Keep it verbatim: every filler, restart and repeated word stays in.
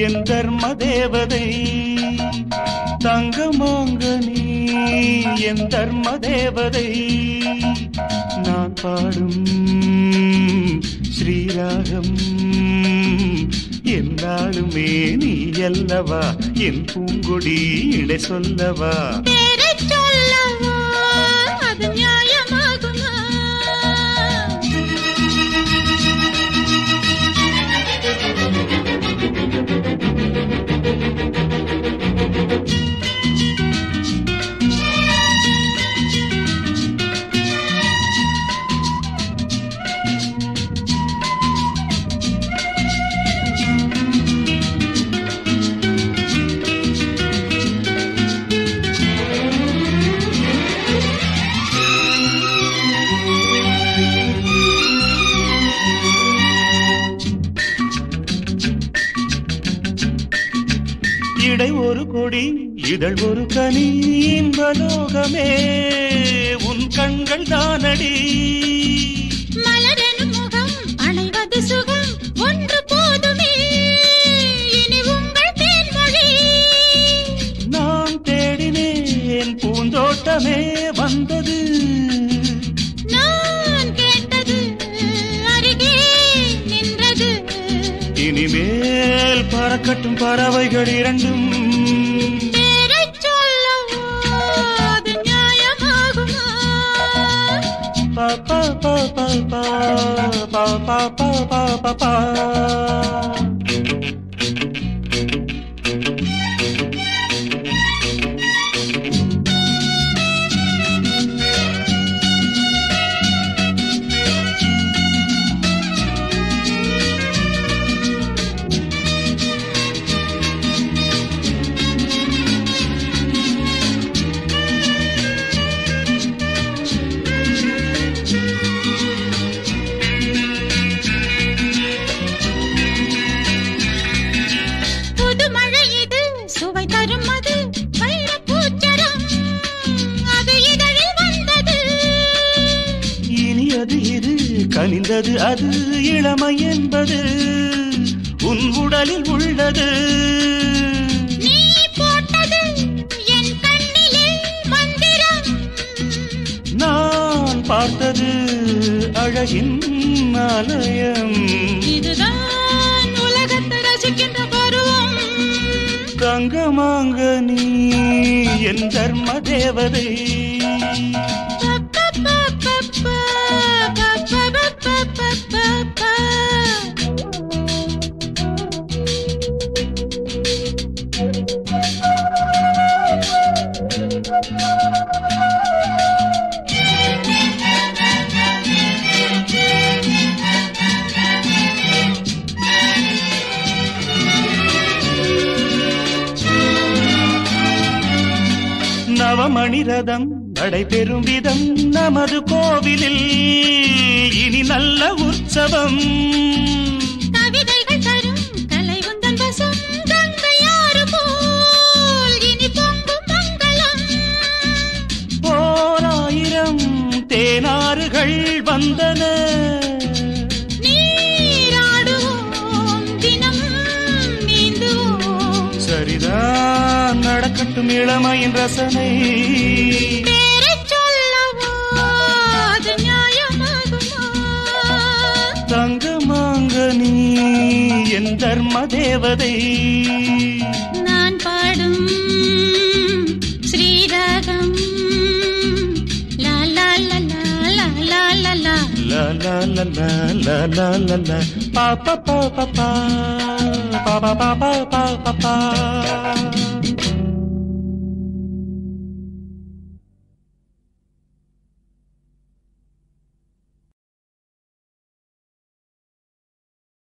என் தர்ம தேவதை தங்கமாங்கனி என் தர்ம தேவதை நான் பாடும் ஸ்ரீராகம் என்னாலுமே நீ அல்லவா என் பூங்கொடி இடை சொல்லவா இடை ஒரு கொடி இதழ் ஒரு கனி இன்பலோகமே உன் கண்கள் தானடி மலரெனும் முகம் அணைவது சுகம் ஒன்று போதுமே இனி உங்கள் தேன்மொழி நான் தேடினேன் பூந்தோட்டமே வந்தது நான் கேட்டது அருகே நின்றது இனிமேல் பறக்கட்டும் பறவைகள் இரண்டும் பேரைச் சொல்லவோ அது நியாயமாகுமா பா பா பா பா பா பா பா பா பா பா கனிந்தது அது இளமை என்பது உன் உடலில் உள்ளது நீ போட்டது என் கண்ணிலே மந்திரம் நான் பார்த்தது அழகின் ஆலயம் இதுதான் உலகத்தை ரசிக்கின்ற பருவம் தங்கமாங்கனி என் தர்ம தேவதை நவமணி ரதம் நடைபெறும் விதம் நமது கோவிலில் இனி நல்ல உற்சவம் கவிதைகள் தரும் கலை உந்தன் வசம் கங்கையாறு போல் இனி பொங்கும் மங்களம் ஓராயிரம் தேனாறுகள் வந்தன நீராடுவோம் தினம் நீந்துவோம் சரிதான் நடக்கட்டும் இளமையின் ரசனை பேரைச் சொல்லவோ அது நியாயமாகுமா தங்கமாங்கனி என் தர்ம தேவதை நான் பாடும் ஸ்ரீராகம் லா லா லா லா லா லா லா லா la la la la la la la la pa pa pa pa pa pa pa pa pa pa pa